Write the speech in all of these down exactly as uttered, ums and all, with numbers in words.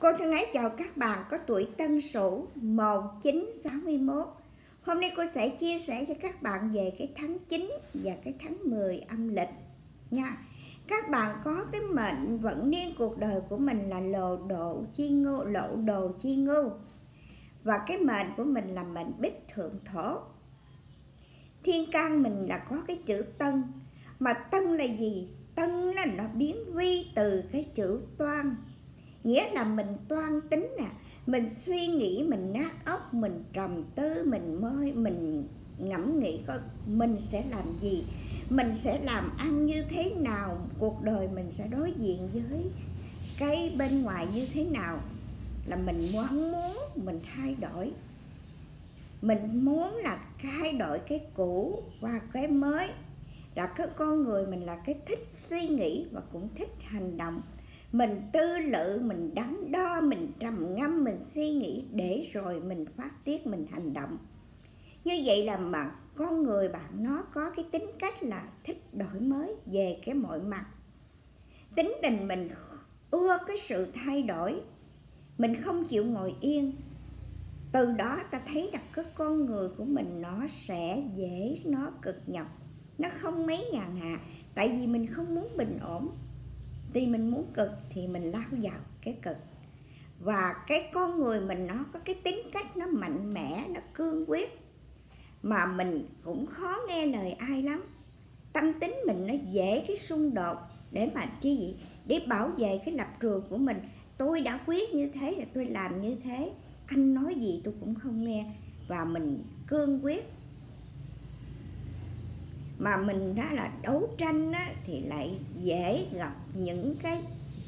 Cô thân ái chào các bạn có tuổi Tân Sửu một chín sáu mốt. Hôm nay cô sẽ chia sẻ cho các bạn về cái tháng chín và cái tháng mười âm lịch nha. Các bạn có cái mệnh vận niên cuộc đời của mình là lộ độ chi ngưu, lộ đồ chi ngưu. Và cái mệnh của mình là mệnh Bích Thượng Thổ. Thiên can mình là có cái chữ Tân. Mà Tân là gì? Tân là nó biến vi từ cái chữ toan. Nghĩa là mình toan tính nè, mình suy nghĩ, mình nát óc, mình trầm tư, mình mơ, mình ngẫm nghĩ coi mình sẽ làm gì, mình sẽ làm ăn như thế nào, cuộc đời mình sẽ đối diện với cái bên ngoài như thế nào. Là mình mong muốn mình thay đổi, mình muốn là thay đổi cái cũ và cái mới. Là cái con người mình là cái thích suy nghĩ và cũng thích hành động. Mình tư lự, mình đắn đo, mình trầm ngâm, mình suy nghĩ để rồi mình phát tiết, mình hành động. Như vậy là mà con người bạn nó có cái tính cách là thích đổi mới về cái mọi mặt. Tính tình mình ưa cái sự thay đổi, mình không chịu ngồi yên. Từ đó ta thấy là cái con người của mình nó sẽ dễ, nó cực nhọc, nó không mấy nhàn hạ. Tại vì mình không muốn bình ổn, thì mình muốn cực thì mình lao vào cái cực. Và cái con người mình nó có cái tính cách nó mạnh mẽ, nó cương quyết. Mà mình cũng khó nghe lời ai lắm. Tâm tính mình nó dễ cái xung đột. Để mà chi gì? Để bảo vệ cái lập trường của mình. Tôi đã quyết như thế là tôi làm như thế. Anh nói gì tôi cũng không nghe. Và mình cương quyết. Mà mình đó là đấu tranh á, thì lại dễ gặp những cái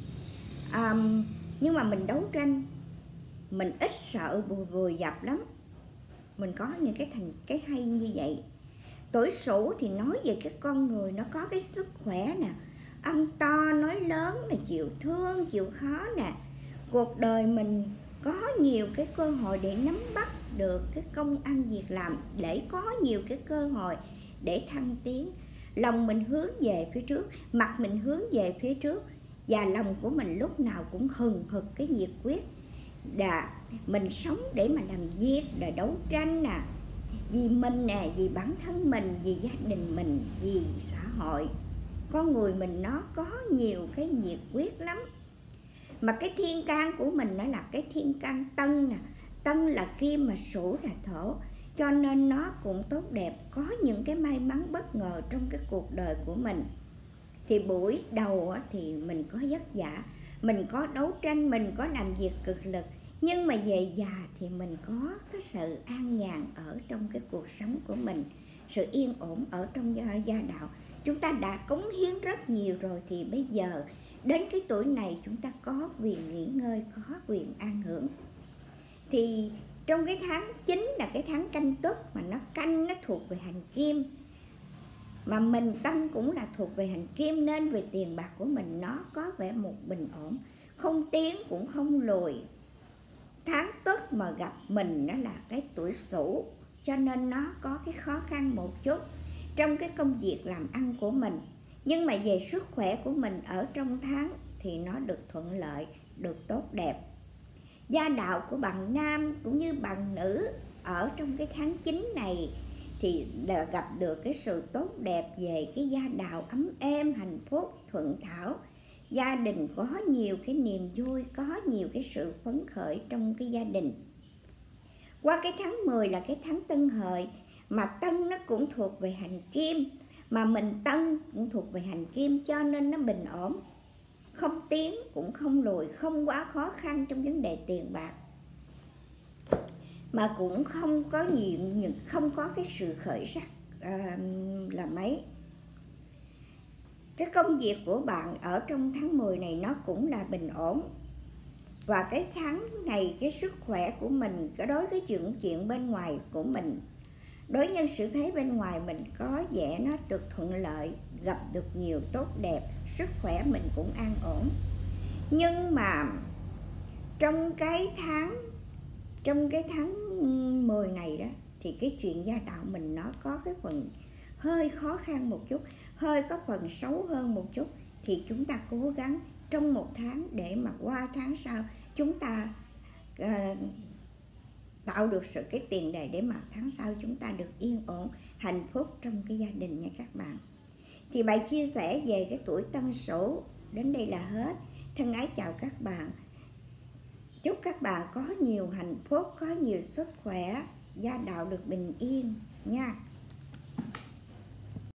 um, nhưng mà mình đấu tranh mình ít sợ vùi dập lắm. Mình có những cái thành cái hay như vậy. Tuổi Sửu thì nói về cái con người nó có cái sức khỏe nè, ăn to nói lớn nè, chịu thương chịu khó nè. Cuộc đời mình có nhiều cái cơ hội để nắm bắt được cái công ăn việc làm, để có nhiều cái cơ hội để thăng tiến. Lòng mình hướng về phía trước, mặt mình hướng về phía trước. Và lòng của mình lúc nào cũng hừng hực cái nhiệt quyết. Đã, mình sống để mà làm việc, để đấu tranh nè. Vì mình nè, vì bản thân mình, vì gia đình mình, vì xã hội. Con người mình nó có nhiều cái nhiệt quyết lắm. Mà cái thiên can của mình nó là cái thiên can Tân nè. Tân là kim mà Sửu là thổ. Cho nên nó cũng tốt đẹp, có những cái may mắn bất ngờ trong cái cuộc đời của mình. Thì buổi đầu thì mình có vất vả, mình có đấu tranh, mình có làm việc cực lực. Nhưng mà về già thì mình có cái sự an nhàn ở trong cái cuộc sống của mình, sự yên ổn ở trong gia, gia đạo. Chúng ta đã cống hiến rất nhiều rồi, thì bây giờ đến cái tuổi này chúng ta có quyền nghỉ ngơi, có quyền an hưởng. Thì trong cái tháng chín là cái tháng Canh Tuất, mà nó canh nó thuộc về hành kim. Mà mình Tân cũng là thuộc về hành kim, nên về tiền bạc của mình nó có vẻ một bình ổn, không tiến cũng không lùi. Tháng Tuất mà gặp mình nó là cái tuổi Sửu, cho nên nó có cái khó khăn một chút trong cái công việc làm ăn của mình. Nhưng mà về sức khỏe của mình ở trong tháng thì nó được thuận lợi, được tốt đẹp. Gia đạo của bạn nam cũng như bạn nữ ở trong cái tháng chín này thì gặp được cái sự tốt đẹp về cái gia đạo ấm êm, hạnh phúc, thuận thảo. Gia đình có nhiều cái niềm vui, có nhiều cái sự phấn khởi trong cái gia đình. Qua cái tháng mười là cái tháng Tân Hợi, mà Tân nó cũng thuộc về hành kim, mà mình Tân cũng thuộc về hành kim, cho nên nó bình ổn, không tiến cũng không lùi, không quá khó khăn trong vấn đề tiền bạc. Mà cũng không có nhiều, không có cái sự khởi sắc uh, là mấy. Cái công việc của bạn ở trong tháng mười này nó cũng là bình ổn. Và cái tháng này cái sức khỏe của mình, đối với chuyện chuyện bên ngoài của mình, đối nhân xử thế bên ngoài mình có vẻ nó được thuận lợi, gặp được nhiều tốt đẹp, sức khỏe mình cũng an ổn. Nhưng mà trong cái tháng trong cái tháng mười này đó, thì cái chuyện gia đạo mình nó có cái phần hơi khó khăn một chút, hơi có phần xấu hơn một chút. Thì chúng ta cố gắng trong một tháng để mà qua tháng sau chúng ta uh, tạo được sự cái tiền đề để mà tháng sau chúng ta được yên ổn, hạnh phúc trong cái gia đình nha các bạn. Thì bài chia sẻ về cái tuổi Tân Sửu đến đây là hết. Thân ái chào các bạn. Chúc các bạn có nhiều hạnh phúc, có nhiều sức khỏe, gia đạo được bình yên nha.